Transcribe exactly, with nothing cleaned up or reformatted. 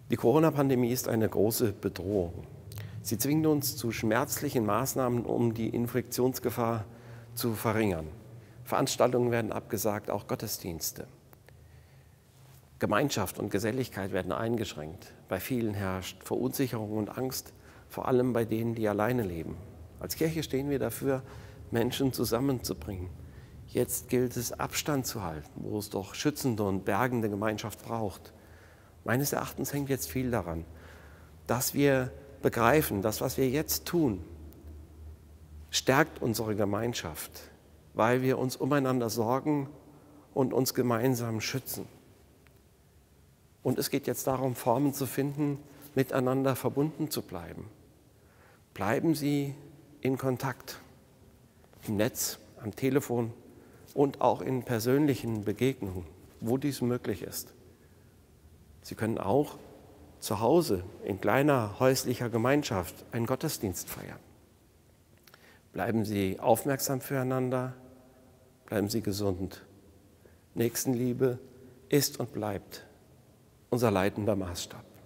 Die Corona-Pandemie ist eine große Bedrohung. Sie zwingt uns zu schmerzlichen Maßnahmen, um die Infektionsgefahr zu verringern. Veranstaltungen werden abgesagt, auch Gottesdienste. Gemeinschaft und Geselligkeit werden eingeschränkt. Bei vielen herrscht Verunsicherung und Angst, vor allem bei denen, die alleine leben. Als Kirche stehen wir dafür, Menschen zusammenzubringen. Jetzt gilt es, Abstand zu halten, wo es doch schützende und bergende Gemeinschaft braucht. Meines Erachtens hängt jetzt viel daran, dass wir begreifen, das, was wir jetzt tun, stärkt unsere Gemeinschaft, weil wir uns umeinander sorgen und uns gemeinsam schützen. Und es geht jetzt darum, Formen zu finden, miteinander verbunden zu bleiben. Bleiben Sie in Kontakt, im Netz, am Telefon und auch in persönlichen Begegnungen, wo dies möglich ist. Sie können auch zu Hause in kleiner häuslicher Gemeinschaft einen Gottesdienst feiern. Bleiben Sie aufmerksam füreinander, bleiben Sie gesund. Nächstenliebe ist und bleibt unser leitender Maßstab.